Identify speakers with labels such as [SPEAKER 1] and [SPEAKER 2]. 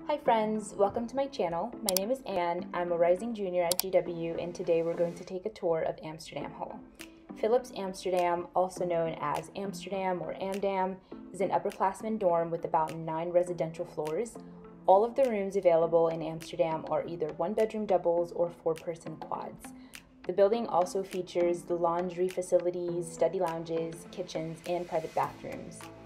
[SPEAKER 1] Hi friends, welcome to my channel. My name is Anne. I'm a rising junior at GWU, and today we're going to take a tour of Amsterdam Hall. Philips Amsterdam, also known as Amsterdam or Amdam, is an upperclassmen dorm with about 9 residential floors. All of the rooms available in Amsterdam are either 1-bedroom doubles or 4-person quads. The building also features the laundry facilities, study lounges, kitchens, and private bathrooms.